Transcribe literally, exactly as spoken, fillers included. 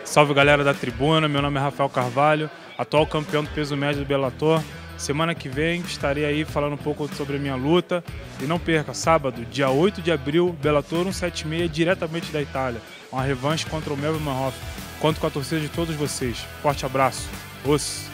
Salve galera da tribuna, meu nome é Rafael Carvalho, atual campeão do peso médio do Bellator. Semana que vem estarei aí falando um pouco sobre a minha luta. E não perca, sábado, dia oito de abril, Bellator cento e setenta e seis, diretamente da Itália. Uma revanche contra o Melvin Manhoef. Conto com a torcida de todos vocês. Forte abraço. Os.